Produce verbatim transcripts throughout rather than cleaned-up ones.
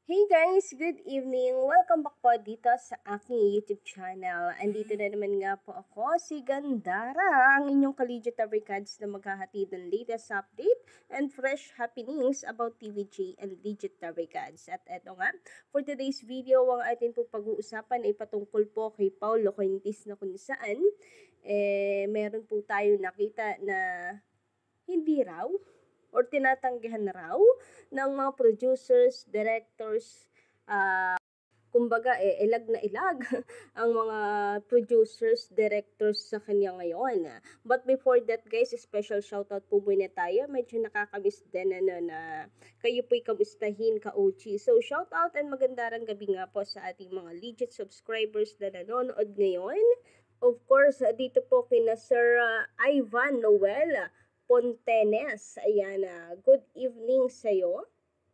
Hey guys! Good evening! Welcome back po dito sa aking YouTube channel. Andito na naman nga po ako, si Gandara, ang inyong collegiate Tabricads na maghahatid ng latest update and fresh happenings about T V J and Legit Tabricads. At eto nga, for today's video, ang atin po pag-uusapan ay patungkol po kay Paulo Coenties na kung saan, eh, meron po tayo nakita na hindi raw or tinatanggihan raw ng mga producers, directors, uh, kumbaga eh, ilag na ilag ang mga producers, directors sa kanya ngayon. But before that guys, special shoutout po muna tayo. Medyo nakakamiss din ano, na kayo po'y kamustahin ka O G. So shoutout and magandang gabi nga po sa ating mga legit subscribers na nanonood ngayon. Of course, dito po kina Sir uh, Ivan Noel Pontenes. Ayan, uh, good evening sa'yo.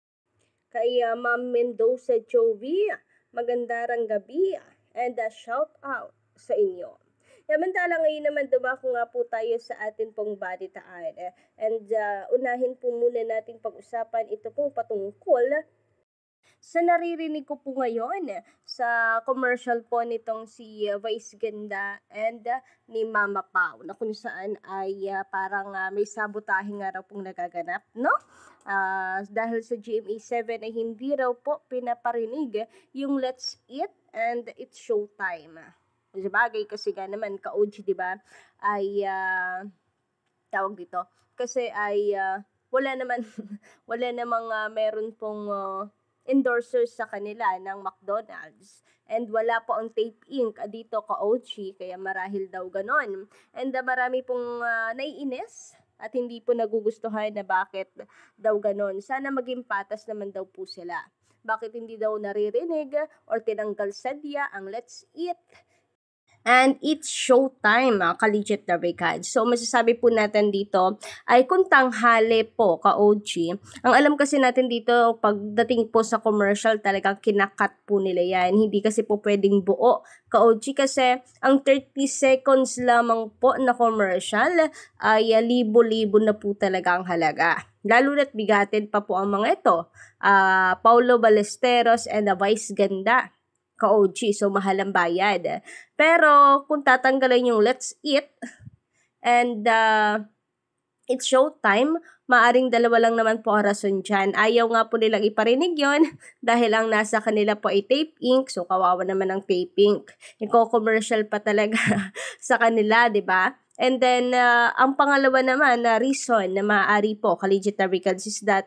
Kay uh, Ma'am Mendoza Jovi, magandang gabi and uh, shout out sa inyo. Samantala ngayon naman dumako nga po tayo sa atin pong balitaan. And uh, unahin po muna nating pag-usapan ito po patungkol sa naririnig ko po ngayon sa commercial po nitong si uh, Vice Ganda and uh, ni Mama Pao na kung saan ay uh, parang uh, may sabotahe nga raw pong nagaganap, no? Uh, dahil sa G M A seven ay hindi raw po pinaparinig yung Let's Eat and It's Showtime. Sabagay kasi nga naman ka-O G, diba? Ay uh, tawag dito. Kasi ay uh, wala naman wala namang uh, meron pong uh, endorsers sa kanila ng McDonald's. And wala po ang tape ink dito ka-O G, kaya marahil daw ganon. And uh, marami pong uh, naiinis at hindi po nagugustuhan na bakit daw ganon. Sana maging patas naman daw po sila. Bakit hindi daw naririnig or tinanggal sadya ang Let's Eat and It's Showtime, uh, Collegiate Tabricads. So, masasabi po natin dito ay kung tanghali po, ka-O G. Ang alam kasi natin dito, pagdating po sa commercial, talagang kinakat po nila yan. Hindi kasi po pwedeng buo, ka-O G. Kasi ang thirty seconds lamang po na commercial ay uh, libo-libo na po talaga ang halaga. Lalo na't bigatin pa po ang mga ito. Uh, Paulo Ballesteros and the Vice Ganda, ka-O G. So, mahal ang bayad. Pero, kung tatanggalin yung Let's Eat and uh, It's Showtime, maaring dalawa lang naman po ang rason dyan. Ayaw nga po nilang iparinig yon dahil ang nasa kanila po ay tape ink. So, kawawa naman ang tape ink. Iko-commercial pa talaga sa kanila, di ba? And then, uh, ang pangalawa naman na reason na maaari po, Collegiate Tabricads, is that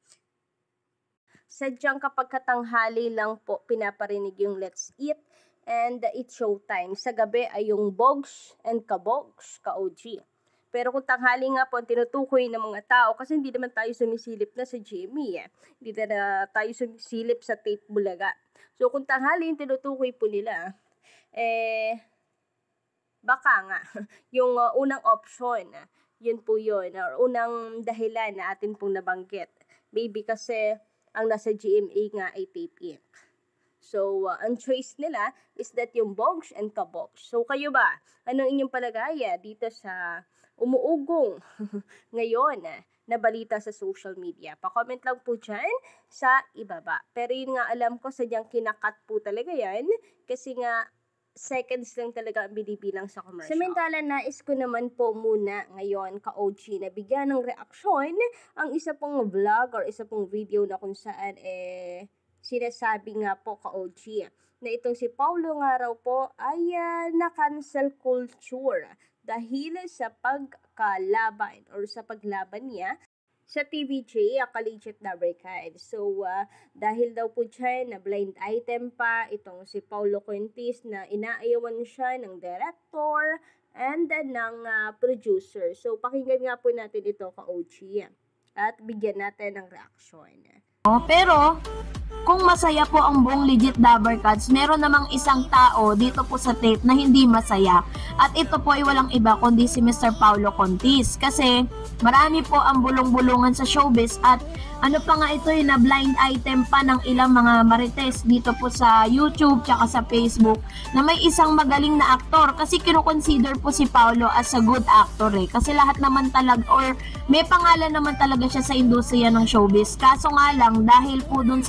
sadyang kapag katanghali lang po pinaparinig yung Let's Eat and It's Showtime. Sa gabi ay yung Bogs and Kabogs, ka-O G. Pero kung tanghali nga po ang tinutukoy ng mga tao, kasi hindi naman tayo sumisilip na sa G M A eh. Hindi na tayo sumisilip sa tape bulaga. So kung tanghali yung tinutukoy po nila, eh, baka nga, yung uh, unang option, yun po yun, or unang dahilan na atin pong nabanggit. Maybe kasi ang nasa G M A nga ay tape ink. So, uh, ang choice nila is that yung Bogs and Kabogs. So, kayo ba? Anong inyong palagaya dito sa umuugong ngayon na balita sa social media? Pa-comment lang po dyan sa ibaba. Pero yun nga alam ko, sadyang kinakat po talaga yan kasi nga seconds lang talaga ang binibilang sa commercial. Samantala, nais ko naman po muna ngayon, ka-O G, na bigyan ng reaksyon ang isa pong vlog or isa pong video na kung saan eh, sinasabi nga po, ka-O G, na itong si Paulo nga raw po ay uh, na-cancel culture dahil sa pagkalaban or sa paglaban niya sa T V J, uh, Collegiate Tabricads. So, uh, dahil daw po dyan na blind item pa itong si Paulo Coenties na inaayawan siya ng director and uh, ng uh, producer. So, pakinggan nga po natin ito, ka-O G, at bigyan natin ng reaction. Oh, pero, kung masaya po ang buong Legit Tabricads, meron namang isang tao dito po sa tape na hindi masaya. At ito po ay walang iba kundi si Mister Paulo Coenties. Kasi marami po ang bulong-bulungan sa showbiz at ano pa nga ito yung na blind item pa ng ilang mga marites dito po sa YouTube tsaka sa Facebook na may isang magaling na aktor kasi kinoconsider po si Paulo as a good actor eh. Kasi lahat naman talaga or may pangalan naman talaga siya sa industriya ng showbiz. Kaso nga lang dahil po dun sa pangingin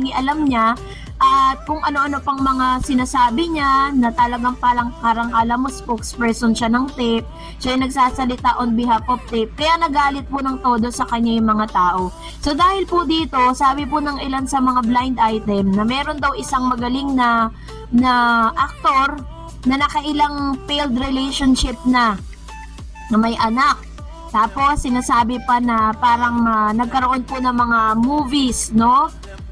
pakialam niya at kung ano-ano pang mga sinasabi niya na talagang parang karang alam mo spokesperson siya ng tape, siya yung nagsasalita on behalf of tape, kaya nagalit po ng todo sa kanya yung mga tao. So dahil po dito, sabi po ng ilan sa mga blind item na meron daw isang magaling na na aktor na nakailang failed relationship na na may anak. Tapos sinasabi pa na parang uh, nagkaroon po ng mga movies, no?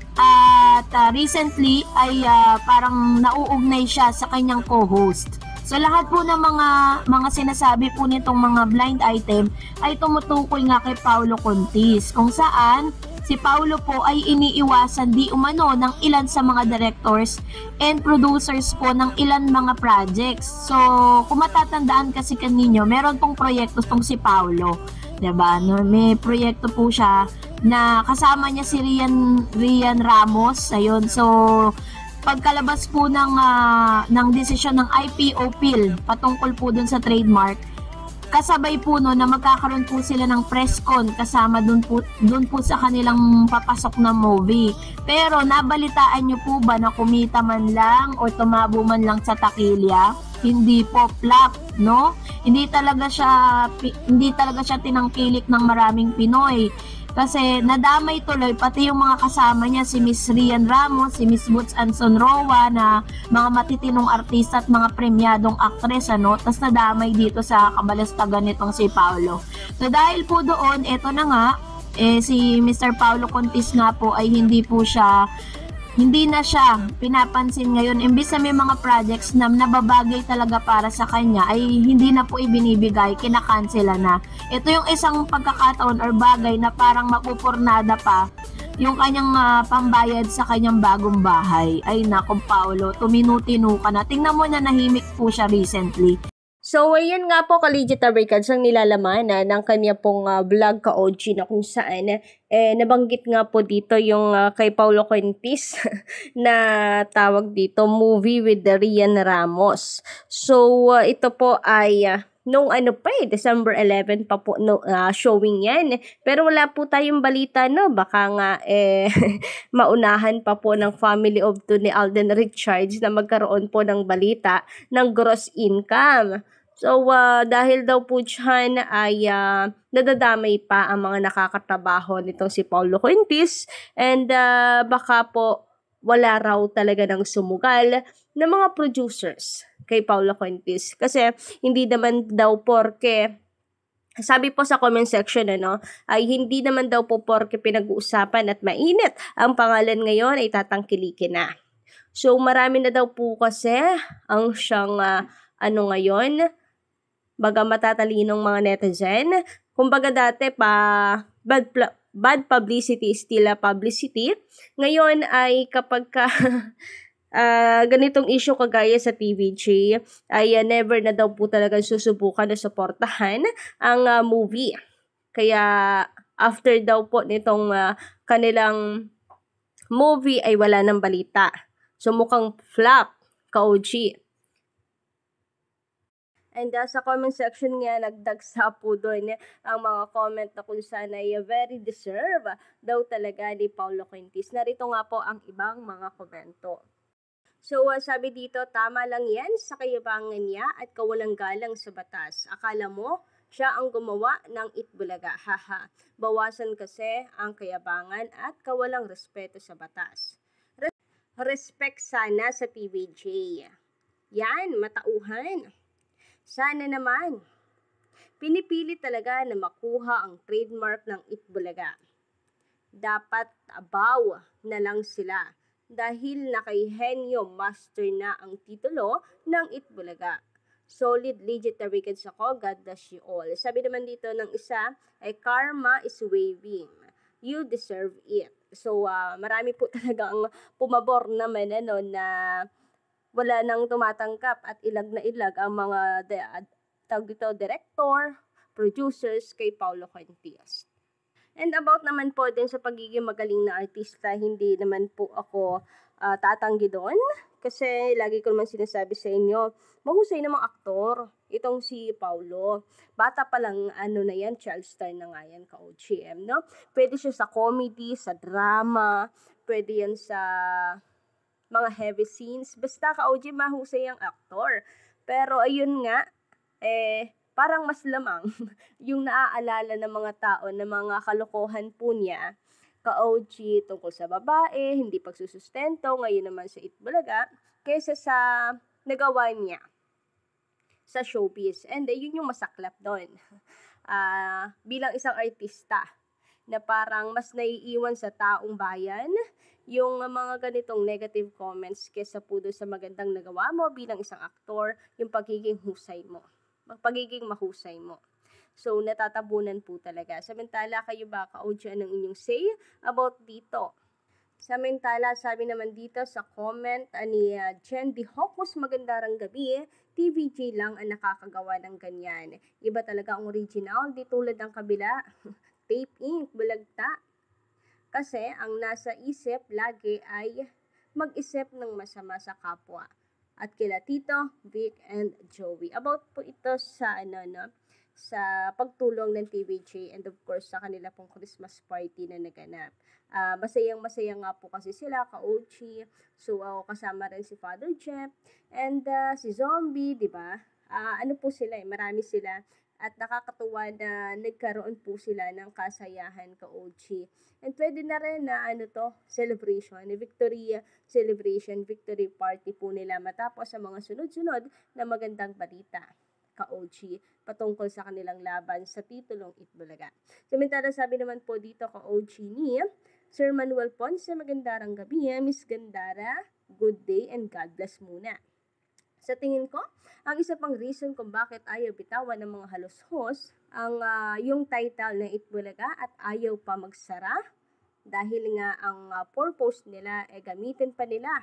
At uh, recently ay uh, parang nauugnay siya sa kanyang co-host. So lahat po ng mga mga sinasabi po nitong mga blind item ay tumutukoy nga kay Paulo Contis, kung saan si Paulo po ay iniiwasan di umano ng ilan sa mga directors and producers po ng ilan mga projects. So, kung matatandaan kasi kaninyo, meron pong proyekto tong si Paulo. Diba? No, may proyekto po siya na kasama niya si Rian, Rian Ramos. Ayun. So, pagkalabas po ng, uh, ng desisyon ng I P O P I L patungkol po dun sa trademark, kasabay po no na magkakaroon po sila ng press con kasama dun po, dun po sa kanilang papasok na movie. Pero nabalitaan nyo po ba na kumita man lang o tumabo man lang sa takilya? Hindi po, flop, no? Hindi talaga siya hindi talaga siya tinangkilik ng maraming Pinoy. Kasi nadamay tuloy pati yung mga kasama niya, si Miss Rian Ramos, si Miss Boots Anson Roa, na mga matitinong artista at mga premyadong aktres, ano, tas nadamay dito sa kabalastagan nitong si Paulo. So dahil po doon, eto na nga, eh, si Mister Paulo Contis nga po ay hindi po siya hindi na siya pinapansin ngayon. Imbis na may mga projects na nababagay talaga para sa kanya, ay hindi na po ibinibigay, kinakansela na. Ito yung isang pagkakataon or bagay na parang mapupurnada pa yung kanyang uh, pambayad sa kanyang bagong bahay. Ay nako, Paulo, tuminu-tinu ka na. Tingnan mo na nahimik po siya recently. So, ayun nga po, ka-legit Records ang nilalaman na ng kanya pong uh, vlog ka-O G na kung saan eh, nabanggit nga po dito yung uh, kay Paulo Contis na tawag dito, movie with the Rian Ramos. So, uh, ito po ay uh, nung ano pa eh, December eleventh pa po no, uh, showing yan. Pero wala po tayong balita, no? Baka nga eh, maunahan pa po ng family of two ni Alden Richards na magkaroon po ng balita ng gross income. So, uh, dahil daw po dyan ay uh, nadadamay pa ang mga nakakatrabaho nitong si Paulo Contis, and uh, baka po wala raw talaga ng sumugal ng mga producers kay Paulo Contis. Kasi hindi naman daw porke, sabi po sa comment section, ano, ay hindi naman daw po porke pinag-uusapan at mainit ang pangalan ngayon ay tatangkilikin na. So, marami na daw po kasi ang siyang uh, ano ngayon, baga matatalinong mga netizen. Kumbaga dati pa bad, bad publicity is still a publicity. Ngayon ay kapag ka uh, ganitong issue kagaya sa T V J, ay uh, never na daw po talagang susubukan na suportahan ang uh, movie. Kaya after daw po nitong uh, kanilang movie ay wala ng balita. So mukhang flop, ka-O G. And uh, sa comment section nga, nagdagsa po doon eh, ang mga comment na kung saan ay very deserve daw talaga ni Paulo Contis. Narito nga po ang ibang mga komento. So, uh, sabi dito, tama lang yan sa kayabangan niya at kawalang galang sa batas. Akala mo, siya ang gumawa ng Itbulaga. Haha, bawasan kasi ang kayabangan at kawalang respeto sa batas. Res- respect sana sa T V J. Yan, matauhan. Sana naman. Pinipili talaga na makuha ang trademark ng Itbulaga. Dapat abaw na lang sila dahil nakaihenyo master na ang titulo ng Itbulaga. Solid, legit records ako, God bless you all. Sabi naman dito ng isa ay karma is waving. You deserve it. So, uh, marami po talagang pumabor naman ano, na wala nang tumatanggap at ilag na ilag ang mga de, tawag dito, director, producers kay Paulo Contis. And about naman po din sa pagiging magaling na artista, hindi naman po ako uh, tatanggi doon. Kasi lagi ko naman sinasabi sa inyo, mahusay namang aktor itong si Paulo. Bata pa lang, ano na yan, child star na nga yan, ka-O G M, no? Pwede siya sa comedy, sa drama, pwede yan sa mga heavy scenes. Basta ka O G, mahusay ang aktor. Pero ayun nga, eh, parang mas lamang yung naaalala ng mga tao na mga kalokohan po niya ka-O G tungkol sa babae, hindi pagsusustento, ngayon naman sa Itbulaga, kaysa sa nagawa niya sa showbiz. And eh, yun yung masaklap doon. Uh, bilang isang artista na parang mas naiiwan sa taong bayan yung mga ganitong negative comments kaysa po doon sa magandang nagawa mo bilang isang aktor, yung pagiging husay mo, pagiging mahusay mo. So, natatabunan po talaga. Samantala, kayo ba, ka-O G, anong inyong say about dito? Samantala, sabi naman dito sa comment ni uh, Jen Di Hocus, magandang gabi, T V J lang ang nakakagawa ng ganyan. Iba talaga ang original, di tulad ng kabila. Tape ink, bulagta. Kasi ang nasa isip lagi ay mag-isip ng masama sa kapwa. At kila Tito, Vic, and Joey. About po ito sa ano, no? Sa pagtulong ng T V J and of course sa kanila pong Christmas party na naganap. Uh, masayang masaya nga po kasi sila, ka-O G. So uh, kasama rin si Father Jeff and uh, si Zombie, di ba? Uh, ano po sila eh, marami sila. At nakakatuwa na nagkaroon po sila ng kasayahan, ka-O G. And pwede na rin na ano to, celebration, victory celebration, victory party po nila matapos sa mga sunod-sunod na magandang balita, ka-O G, patungkol sa kanilang laban sa titulong Itbulaga. Samantala, sabi naman po dito, ka-O G, ni Sir Manuel Ponce, magandang gabi, Miss Gandara, good day and God bless muna. Sa tingin ko, ang isa pang reason kung bakit ayaw bitawan ng mga halos-hos ang uh, yung title ng Itbulaga at ayaw pa magsara dahil nga ang uh, purpose nila ay eh, gamitin pa nila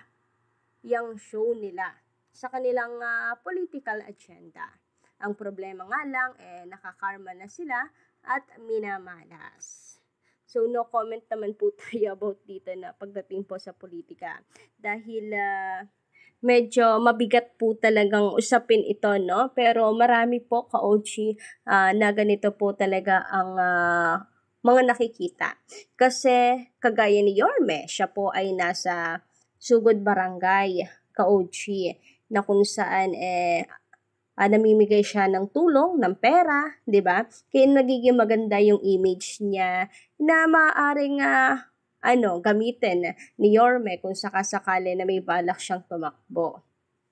yung show nila sa kanilang uh, political agenda. Ang problema nga lang, eh, nakakarma na sila at minamalas. So, no comment naman po tayo about dito na pagdating po sa politika. Dahil uh, medyo mabigat po talagang usapin ito, no? Pero marami po, ka-O G, uh, na ganito po talaga ang uh, mga nakikita. Kasi, kagaya ni Yorme, siya po ay nasa Sugod Barangay, ka-O G, na kung saan, eh, Uh, namimigay siya ng tulong, ng pera, di ba? Kaya nagiging maganda yung image niya na maaaring uh, ano, gamitin ni Yorme kung sakasakali na may balak siyang tumakbo.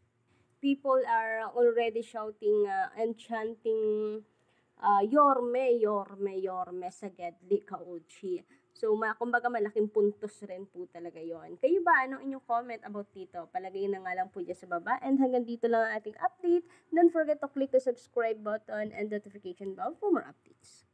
People are already shouting uh, and chanting uh, Yorme, Yorme, Yorme sa Gedli, ka-O G. So, ma kumbaga malaking puntos rin po talaga yon. Kayo ba, anong inyong comment about dito? Palagay na nga lang po dyan sa baba. And hanggang dito lang ang ating update. Don't forget to click the subscribe button and notification bell for more updates.